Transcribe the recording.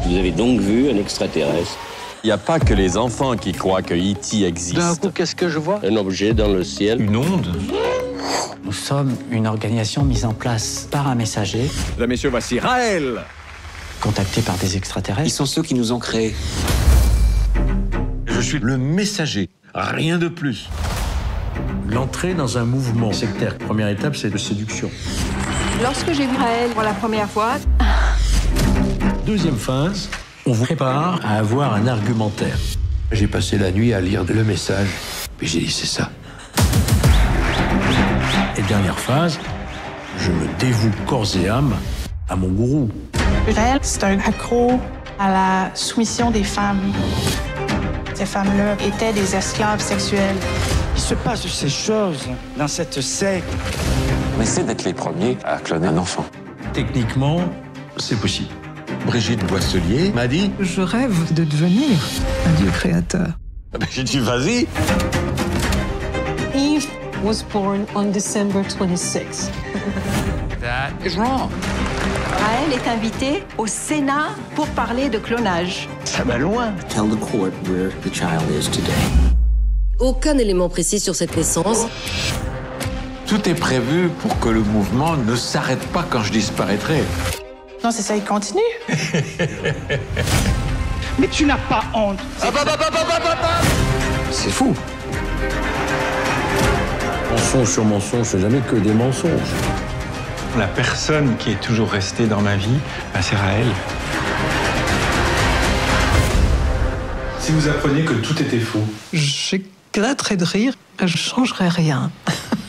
Vous avez donc vu un extraterrestre? Il n'y a pas que les enfants qui croient que E.T. existe. D'un coup, qu'est-ce que je vois? Un objet dans le ciel. Une onde? Nous sommes une organisation mise en place par un messager. Mesdames, messieurs, voici Raël. Contacté par des extraterrestres. Ils sont ceux qui nous ont créés. Je suis le messager, rien de plus. L'entrée dans un mouvement sectaire. Première étape, c'est de séduction. Lorsque j'ai vu Raël pour la première fois, Deuxième phase, on vous prépare à avoir un argumentaire. J'ai passé la nuit à lire le message, puis j'ai dit c'est ça. Et dernière phase, je me dévoue corps et âme à mon gourou. Raël, c'est un accro à la soumission des femmes. Ces femmes-là étaient des esclaves sexuels. Il se passe ces choses dans cette secte. On essaie d'être les premiers à cloner un enfant. Techniquement, c'est possible. Brigitte Boisselier m'a dit... Je rêve de devenir un dieu créateur. J'ai dit, vas-y. Eve was born on December 26th. That is wrong. Raël est invité au Sénat pour parler de clonage. Ça va loin. Tell the court where the child is today. Aucun élément précis sur cette naissance. Tout est prévu pour que le mouvement ne s'arrête pas quand je disparaîtrai. Non, c'est ça, il continue. Mais tu n'as pas honte. C'est fou. Mensonge sur mensonge, c'est jamais que des mensonges. La personne qui est toujours restée dans ma vie, c'est Raël. Si vous appreniez que tout était faux. J'éclaterais de rire, je changerais rien.